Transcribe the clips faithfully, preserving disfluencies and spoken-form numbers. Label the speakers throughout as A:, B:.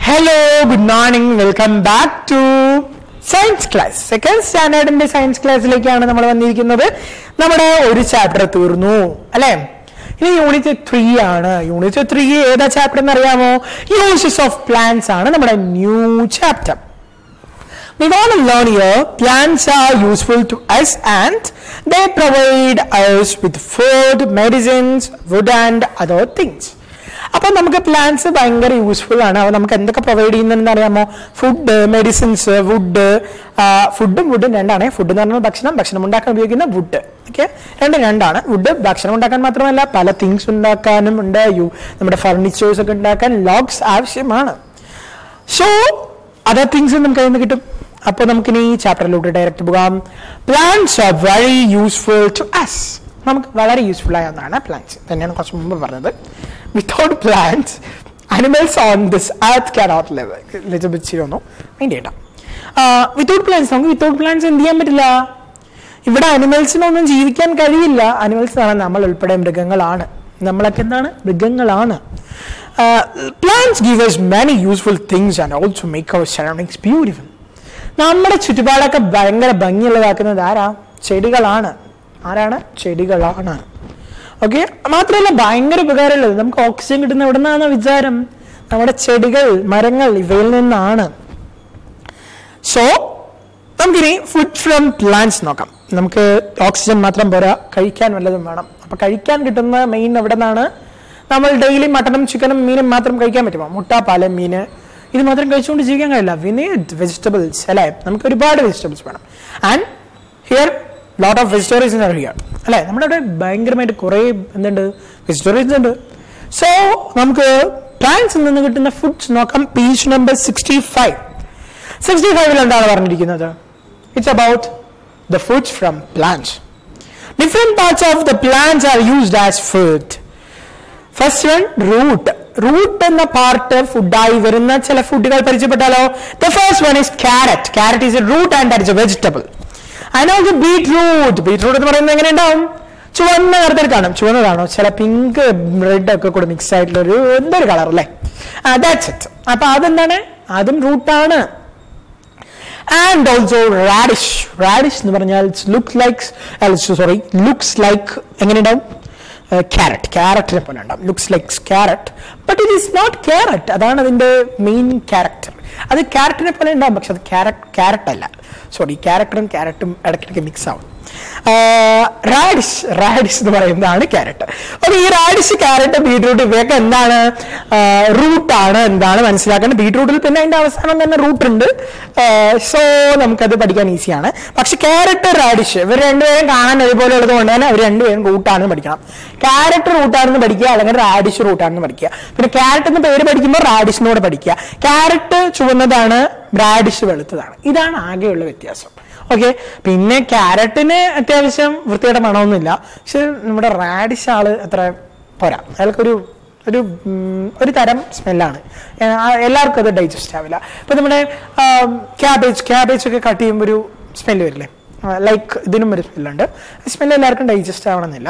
A: Hello, good morning. Welcome back to science class. Second standard in the science class lekana nammal vandirikkunnathu nammade oru chapter തീർന്നു അല്ലേ? ഇനി unit three ആണ്. Unit three ഏതാ chapter എന്ന് അറിയാമോ? Uses of plants ആണ് നമ്മുടെ new chapter. We want to learn here plants are useful to us and they provide us with food, medicines, wood and other things. അപ്പോൾ നമുക്ക് plants ഭയങ്കര useful ആണ്. അപ്പോൾ നമുക്ക് എന്തൊക്കെ പ്രൊവൈഡ് ചെയ്യുന്നതെന്ന് അറിയാമോ? Food, medicines, wood. ഫുഡും വുഡും രണ്ടാണ്. ഫുഡ് എന്ന് പറഞ്ഞാൽ ഭക്ഷണം, ഭക്ഷണം ഉണ്ടാക്കാൻ ഉപയോഗിക്കുന്ന വുഡ്. ഓക്കെ, രണ്ടും രണ്ടാണ്. വുഡ് ഭക്ഷണം ഉണ്ടാക്കാൻ മാത്രമല്ല പല തിങ്സ് ഉണ്ടാക്കാനും ഉണ്ട്. യു നമ്മുടെ ഫർണിച്ചേഴ്സ് ഒക്കെ ഉണ്ടാക്കാൻ ലോഗ്സ് ആവശ്യമാണ്. സോ അതർ തിങ്സ് നമുക്ക് അതിൽ നിന്ന് കിട്ടും. അപ്പോൾ നമുക്കിനി ഈ ചാപ്റ്ററിലോട്ട് ഡയറക്റ്റ് പോകാം. Plants are very useful to us. നമുക്ക് വളരെ യൂസ്ഫുൾ ആയ ഒന്നാണ് പ്ലാന്റ്സ്. തന്നെയാണ് കുറച്ച് മുമ്പ് പറഞ്ഞത്. Without plants, animals on this earth cannot live. Little bit ചെയ്യുന്നു അതിൻ്റെ കേട്ടോ. വിത്തൗട്ട് പ്ലാന്റ്സ് നമുക്ക് വിത്തൗട്ട് പ്ലാന്റ്സ് എന്ത് ചെയ്യാൻ പറ്റില്ല. ഇവിടെ അനിമൽസിനൊന്നും ജീവിക്കാൻ കഴിയില്ല. അനിമൽസ് ആണ് നമ്മൾ ഉൾപ്പെടെ മൃഗങ്ങളാണ്. നമ്മളൊക്കെ എന്താണ്? മൃഗങ്ങളാണ്. Plants give us many useful things and also make our surroundings beautiful. നമ്മുടെ ചുറ്റുപാടൊക്കെ ഭയങ്കര ഭംഗിയുള്ളതാക്കുന്നത് ആരാ? ചെടികളാണ്. ആരാണ്? ചെടികളാണ്. ഓക്കെ, മാത്രമല്ല ഭയങ്കര ഉപകാരമുള്ളത് നമുക്ക് ഓക്സിജൻ കിട്ടുന്ന എവിടെ നിന്നാണ് വിചാരം? നമ്മുടെ ചെടികൾ, മരങ്ങൾ, ഇവയിൽ നിന്നാണ്. സോ നമുക്കിനി ഫുഡ് ഫ്രം പ്ലാന്റ്സ് നോക്കാം. നമുക്ക് ഓക്സിജൻ മാത്രം പോരാ, കഴിക്കാൻ വല്ലതും വേണം. അപ്പൊ കഴിക്കാൻ കിട്ടുന്ന മെയിൻ എവിടെ നിന്നാണ്? നമ്മൾ ഡെയിലി മട്ടനും ചിക്കനും മീനും മാത്രം കഴിക്കാൻ പറ്റുമോ? മുട്ട, പാല്, മീന് ഇത് മാത്രം കഴിച്ചുകൊണ്ട് ജീവിക്കാൻ കഴിയില്ല. വി നീഡ് വെജിറ്റബിൾസ് അല്ലേ? നമുക്ക് ഒരുപാട് വെജിറ്റബിൾസ് വേണം. And here lot of vegetarians are here അല്ലെ? നമ്മുടെ അവിടെ ഭയങ്കരമായിട്ട് കുറെ എന്തുണ്ട്? വെജിറ്റേറിയൻസ് ഉണ്ട്. സോ നമുക്ക് പ്ലാന്റ്സിൽ നിന്ന് കിട്ടുന്ന ഫുഡ്സ് നോക്കാം. Page number sixty five sixty ഫൈവിൽ എന്താണ് പറഞ്ഞിരിക്കുന്നത്? It's about the foods from plants. Different parts of the plants are used as food. First one root. Root എന്ന പാർട്ട് ഫുഡായി വരുന്ന ചില ഫുഡുകൾ പരിചയപ്പെട്ടാലോ? The first one is carrot. Carrot is a root and that is a vegetable. അതിനകത്ത് beetroot. Beetroot എന്ന് പറയുന്നത് എങ്ങനെ ഉണ്ടാവും? ചുവന്ന നിറത്തിൽ കാണും. ചുവന്നതാണോ? ചില പിങ്ക് റെഡ് ഒക്കെ കൂടെ മിക്സ് ആയിട്ടുള്ള ഒരു എന്തൊരു കളർ അല്ലേ? That's it. അപ്പൊ അതെന്താണ്? അതും റൂട്ടാണ്. And also radish. റാഡിഷ് എന്ന് പറഞ്ഞാൽ looks like sorry looks like എങ്ങനെ ഉണ്ടാവും? ക്യാരറ്റ്. ക്യാരറ്റിനെ പോലെ ഉണ്ടാവും. Looks like carrot but it is not carrot. അതാണ് അതിന്റെ മെയിൻ ക്യാരക്ടർ. അത് ക്യാരറ്റിനെ പോലെ ഉണ്ടാവും, പക്ഷെ അത് ക്യാരറ്റ് ക്യാരറ്റ് അല്ല. സോറി, ക്യാരക്ടറും ക്യാരറ്റും ഇടയ്ക്കിടയ്ക്ക് മിക്സ് ആവും. റാഡിഷ് റാഡിഷ് എന്ന് പറയുന്നതാണ് ക്യാരറ്റ്. അപ്പൊ ഈ റാഡിഷ്, ക്യാരറ്റ്, ബീട്രൂട്ട് ഇവയൊക്കെ എന്താണ്? റൂട്ടാണ്. എന്താണ് മനസ്സിലാക്കേണ്ടത്? ബീട്രൂട്ടിൽ പിന്നെ അതിന്റെ അവസാനം തന്നെ റൂട്ട് ഉണ്ട്. സോ നമുക്കത് പഠിക്കാൻ ഈസിയാണ്. പക്ഷെ ക്യാരറ്റ്, റാഡിഷ് ഇവർ രണ്ടുപേരും കാണാൻ ഒരുപോലെ ഉള്ളത് കൊണ്ട് തന്നെ അവർ രണ്ടുപേരും റൂട്ടാണെന്ന് പഠിക്കണം. ക്യാരറ്റ് റൂട്ടാണെന്ന് പഠിക്കുക, അല്ലെങ്കിൽ റാഡിഷ് റൂട്ടാണെന്ന് പഠിക്കുക. പിന്നെ ക്യാരറ്റ് എന്ന് പേര് പഠിക്കുമ്പോൾ റാഡിഷിനോട് പഠിക്കുക. ക്യാരറ്റ് ചുവന്നതാണ്, റാഡിഷ് വെളുത്തതാണ്. ഇതാണ് ആകെയുള്ള വ്യത്യാസം. ഓക്കെ, പിന്നെ ക്യാരറ്റിന് അത്യാവശ്യം വൃത്തിയുടെ മണമൊന്നുമില്ല. പക്ഷെ നമ്മുടെ റാഡിഷ് ആള് അത്ര പോരാ. അയാൾക്കൊരു ഒരു ഒരു തരം സ്മെല്ലാണ്. എല്ലാവർക്കും അത് ഡൈജസ്റ്റ് ആവില്ല. ഇപ്പൊ നമ്മുടെ ക്യാബേജ് ക്യാബേജ് ഒക്കെ കട്ട് ചെയ്യുമ്പോൾ ഒരു സ്മെല്ല് വരില്ലേ? ലൈക്ക് ഇതിനും ഒരു സ്മെല്ലുണ്ട്. സ്മെല്ല് എല്ലാവർക്കും ഡൈജസ്റ്റ് ആവണമെന്നില്ല.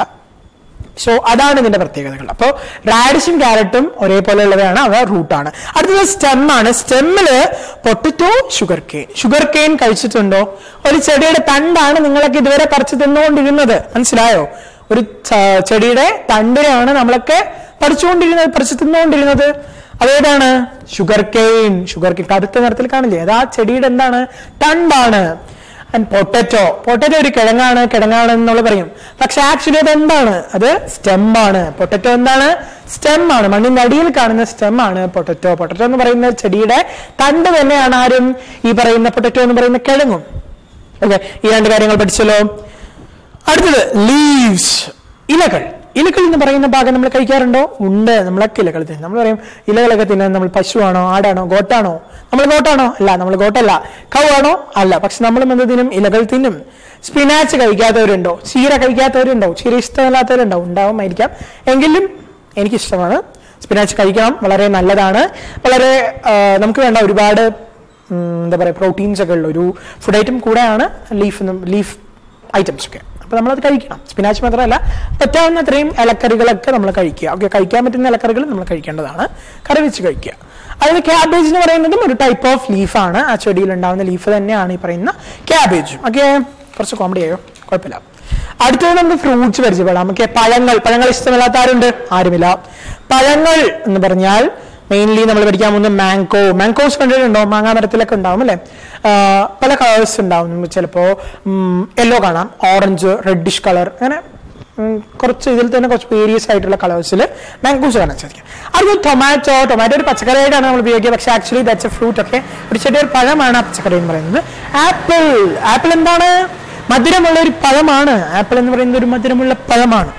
A: സോ അതാണ് ഇതിന്റെ പ്രത്യേകതകൾ. അപ്പോൾ റാഡിഷും ക്യാരറ്റും ഒരേപോലെ ഉള്ളവയാണ്, അവ റൂട്ടാണ്. അടുത്തത് സ്റ്റെം ആണ്. സ്റ്റെമ്മില് potato, sugar cane. Sugar cane കഴിച്ചിട്ടുണ്ടോ? ഒരു ചെടിയുടെ തണ്ടാണ് നിങ്ങളൊക്കെ ഇതുവരെ പറിച്ചു തിന്നുകൊണ്ടിരുന്നത്. മനസ്സിലായോ? ഒരു ചെടിയുടെ തണ്ടിനെയാണ് നമ്മളൊക്കെ പഠിച്ചുകൊണ്ടിരുന്നത്, പറിച്ചു തിന്നുകൊണ്ടിരുന്നത്. അതേതാണ്? Sugar cane. ഷുഗർ കെയിൻ കറുത്ത നിറത്തിൽ കാണില്ലേ? അത് ആ ചെടിയുടെ എന്താണ്? തണ്ടാണ്. And potato. പൊട്ടറ്റോ ഒരു കിഴങ്ങാണ്, കിഴങ്ങാണ് എന്നുള്ള പറയും. പക്ഷെ ആക്ച്വലി അത് എന്താണ്? അത് സ്റ്റെം ആണ്. പൊട്ടറ്റോ എന്താണ്? സ്റ്റെം ആണ്. മണ്ണിന്റെ അടിയിൽ കാണുന്ന സ്റ്റെം ആണ് പൊട്ടറ്റോ. പൊട്ടറ്റോ എന്ന് പറയുന്ന ചെടിയുടെ തണ്ട് തന്നെയാണ് ആരും ഈ പറയുന്ന പൊട്ടറ്റോ എന്ന് പറയുന്ന കിഴങ്ങും. ഓക്കെ, ഈ രണ്ട് കാര്യങ്ങൾ പഠിച്ചല്ലോ. അടുത്തത് ലീവ്സ്. ഇലകൾ. ഇലകൾ എന്ന് പറയുന്ന ഭാഗം നമ്മൾ കഴിക്കാറുണ്ടോ? ഉണ്ട്. നമ്മളൊക്കെ ഇലകൾ തിന്നും. നമ്മൾ പറയും ഇലകളൊക്കെ തിന്നാൻ നമ്മൾ പശുവാണോ, ആടാണോ, ഗോട്ടാണോ? നമ്മൾ ഗോട്ടാണോ? അല്ല, നമ്മൾ ഗോട്ടല്ല. കൗ ആണോ? അല്ല. പക്ഷെ നമ്മളും എന്ത് തിന്നും? ഇലകൾ തിന്നും. സ്പിനാച്ച് കഴിക്കാത്തവരുണ്ടോ? ചീര കഴിക്കാത്തവരുണ്ടോ? ചീര ഇഷ്ടമല്ലാത്തവരുണ്ടോ? ഉണ്ടാവുമായിരിക്കാം. എങ്കിലും എനിക്കിഷ്ടമാണ്. സ്പിനാച്ച് കഴിക്കണം, വളരെ നല്ലതാണ്. വളരെ നമുക്ക് വേണ്ട ഒരുപാട് എന്താ പറയുക പ്രോട്ടീൻസ് ഒക്കെ ഉള്ള ഒരു ഫുഡ് ഐറ്റം കൂടെയാണ് ലീഫ് ലീഫ് ഐറ്റംസ് ഒക്കെ. അപ്പോൾ നമ്മളത് കഴിക്കണം. സ്പിനാച്ച് മാത്രമല്ല, പറ്റാവുന്ന അത്രയും ഇലക്കറികളൊക്കെ നമ്മൾ കഴിക്കുക. ഓക്കെ, കഴിക്കാൻ പറ്റുന്ന ഇലക്കറികൾ നമ്മൾ കഴിക്കേണ്ടതാണ്, കറി വെച്ച് കഴിക്കുക. അതായത് ക്യാബേജ് എന്ന് പറയുന്നതും ഒരു ടൈപ്പ് ഓഫ് ലീഫാണ്. ആ ചെടിയിൽ ഉണ്ടാകുന്ന ലീഫ് തന്നെയാണ് ഈ പറയുന്ന ക്യാബേജും. ഓക്കെ, കുറച്ച് കോമഡി ആയോ, കുഴപ്പമില്ല. അടുത്തത് നമുക്ക് ഫ്രൂട്ട്സ് പരിചയപ്പെടാം. ഓക്കെ, പഴങ്ങൾ. പഴങ്ങൾ ഇഷ്ടമില്ലാത്ത ആരുണ്ട്? ആരുമില്ല. പഴങ്ങൾ എന്ന് പറഞ്ഞാൽ മെയിൻലി നമ്മൾ പഠിക്കാൻ പോകുന്നത് മാംഗോ. മാംഗോസ് കണ്ടിട്ടുണ്ടോ? മാങ്ങാ മരത്തിലൊക്കെ ഉണ്ടാവും അല്ലെ? പല കളേഴ്സ് ഉണ്ടാവും. ചിലപ്പോൾ യെല്ലോ കാണാം, ഓറഞ്ച്, റെഡിഷ് കളർ, അങ്ങനെ കുറച്ച് ഇതിൽ തന്നെ കുറച്ച് വേരിയസ് ആയിട്ടുള്ള കളേഴ്സിൽ മാംഗോസ് കാണാൻ സാധിക്കും. അത് ടൊമാറ്റോ. ടൊമാറ്റോ ഒരു പച്ചക്കറിയായിട്ടാണ് നമ്മൾ ഉപയോഗിക്കുക, പക്ഷേ ആക്ച്വലി ദാറ്റ്സ് എ ഫ്രൂട്ട്. ഒക്കെ ഒരു ചെറിയൊരു പഴമാണ് ആ പച്ചക്കറി എന്ന് പറയുന്നത്. ആപ്പിൾ. ആപ്പിൾ എന്താണ്? മധുരമുള്ള ഒരു പഴമാണ്. ആപ്പിൾ എന്ന് പറയുന്നത് ഒരു മധുരമുള്ള പഴമാണ്.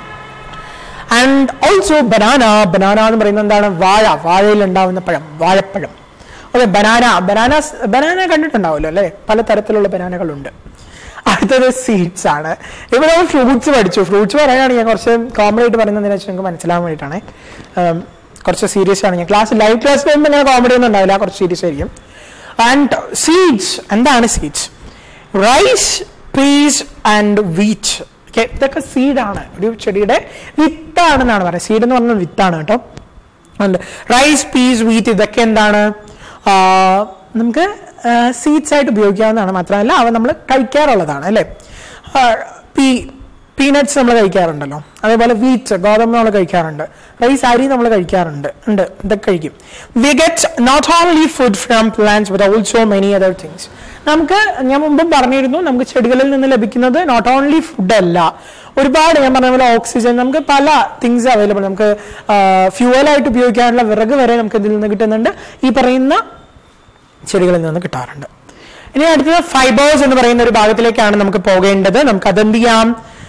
A: And also banana. ബനാന എന്ന് പറയുന്നത് എന്താണ്? വാഴ. വാഴയിൽ ഉണ്ടാവുന്ന പഴം, വാഴപ്പഴം. Okay, banana. ബനാന ബനാന കണ്ടിട്ടുണ്ടാവുമല്ലോ അല്ലെ? പല തരത്തിലുള്ള ബനാനകളുണ്ട്. അടുത്തത് സീഡ്സ് ആണ്. ഇവിടെ നമ്മൾ ഫ്രൂട്ട്സ് പഠിച്ചു. ഫ്രൂട്ട്സ് പറയുകയാണ് ഞാൻ കുറച്ച് കോമഡി ആയിട്ട് പറയുന്നതിനെ വെച്ചാൽ നിങ്ങൾക്ക് മനസ്സിലാവാൻ വേണ്ടിയിട്ടാണ്. കുറച്ച് സീരിയസ് ആണ് ഞാൻ. ക്ലാസ് ലൈവ് ക്ലാസ് വരുമ്പോൾ ഇങ്ങനെ കോമഡി ഒന്നും ഉണ്ടാവില്ല, കുറച്ച് സീരിയസ് ആയിരിക്കും. And seeds. എന്താണ് seeds? Rice, peas and wheat. Okay, ഇതൊക്കെ സീഡാണ്. ഒരു ചെടിയുടെ വിത്താണെന്നാണ് പറയുന്നത്. സീഡ് എന്ന് പറഞ്ഞാൽ വിത്താണ് കേട്ടോ. റൈസ്, പീസ്, വീറ്റ് ഇതൊക്കെ എന്താണ്? നമുക്ക് സീഡ്സ് ആയിട്ട് ഉപയോഗിക്കാവുന്നതാണ്. മാത്രമല്ല അവ നമ്മൾ കഴിക്കാറുള്ളതാണ് അല്ലേ? പീ പീനട്സ് നമ്മൾ കഴിക്കാറുണ്ടല്ലോ. അതേപോലെ വീറ്റ്, ഗോതമ്പ് നമ്മൾ കഴിക്കാറുണ്ട്. റൈസ്, അരി നമ്മൾ കഴിക്കാറുണ്ട് ഉണ്ട് ഇതൊക്കെ കഴിക്കും. We get not only food from plants but also many other things. നമുക്ക് ഞാൻ മുമ്പും പറഞ്ഞിരുന്നു, നമുക്ക് ചെടികളിൽ നിന്ന് ലഭിക്കുന്നത് നോട്ട് ഓൺലി ഫുഡ് അല്ല, ഒരുപാട് ഞാൻ പറഞ്ഞ പോലെ ഓക്സിജൻ, നമുക്ക് പല തിങ്സ് അവൈലബിൾ. നമുക്ക് ഫ്യൂവലായിട്ട് ഉപയോഗിക്കാനുള്ള വിറക് വരെ നമുക്ക് ഇതിൽ നിന്ന് കിട്ടുന്നുണ്ട്, ഈ പറയുന്ന ചെടികളിൽ നിന്ന് കിട്ടാറുണ്ട്. ഇനി അടുത്തത് ഫൈബേഴ്സ് എന്ന് പറയുന്ന ഒരു ഭാഗത്തിലേക്കാണ് നമുക്ക് പോകേണ്ടത്. നമുക്ക് അതെന്ത് ചെയ്യാം?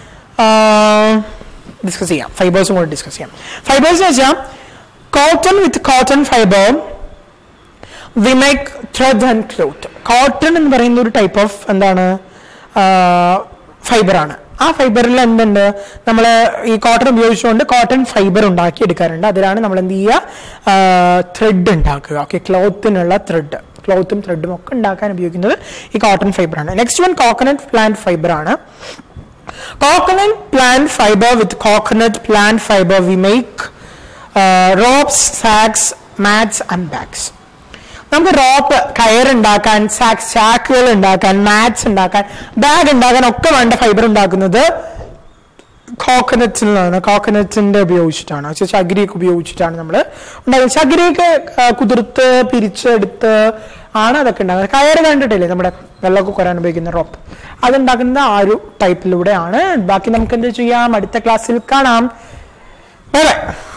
A: ഡിസ്കസ് ചെയ്യാം. ഫൈബേഴ്സും കൂടെ ഡിസ്കസ് ചെയ്യാം. ഫൈബേഴ്സ് എന്ന് വെച്ചാൽ cotton with cotton fibre we make thread and cloth. Cotton എന്ന് പറയുന്ന ഒരു ടൈപ്പ് ഓഫ് എന്താണ് ഫൈബറാണ്. ആ ഫൈബറിൽ എന്തുണ്ട്? നമ്മൾ ഈ കോട്ടൺ ഉപയോഗിച്ചുകൊണ്ട് കോട്ടൺ ഫൈബർ ഉണ്ടാക്കി എടുക്കാറുണ്ട്. അതിലാണ് നമ്മൾ എന്ത് ചെയ്യുക? ത്രെഡ് ഉണ്ടാക്കുക. ഓക്കെ, ക്ലോത്തിനുള്ള ത്രെഡ്, ക്ലോത്തും ത്രെഡും ഒക്കെ ഉണ്ടാക്കാൻ ഉപയോഗിക്കുന്നത് ഈ കോട്ടൺ ഫൈബറാണ്. Next one coconut plant fibre ആണ്. Coconut plant fibre with coconut plant fibre we make ropes, sacks, mats and bags. നമുക്ക് റോപ്പ്, കയറുണ്ടാക്കാൻ, സാക്സ്, ചാക്കുകൾ ഉണ്ടാക്കാൻ, മാറ്റ്സ് ഉണ്ടാക്കാൻ, ബാഗ് ഉണ്ടാക്കാൻ ഒക്കെ വേണ്ട ഫൈബർ ഉണ്ടാക്കുന്നത് കോക്കനട്ടിൽ നിന്നാണ്. കോക്കനട്ടിന്റെ ഉപയോഗിച്ചിട്ടാണ്, ചകിരിയൊക്കെ ഉപയോഗിച്ചിട്ടാണ് നമ്മൾ ഉണ്ടാക്കുന്നത്. ചകിരിയൊക്കെ കുതിർത്ത് പിരിച്ചെടുത്ത് ആണ് അതൊക്കെ ഉണ്ടാക്കുന്നത്. കയറ് കണ്ടിട്ടില്ലേ നമ്മുടെ വെള്ളമൊക്കെ കുറാൻ ഉപയോഗിക്കുന്ന റോപ്പ്, അതുണ്ടാക്കുന്നത് ആ ഒരു ടൈപ്പിലൂടെയാണ്. ബാക്കി നമുക്ക് എന്ത് ചെയ്യാം? അടുത്ത ക്ലാസ്സിൽ കാണാം. Bye by.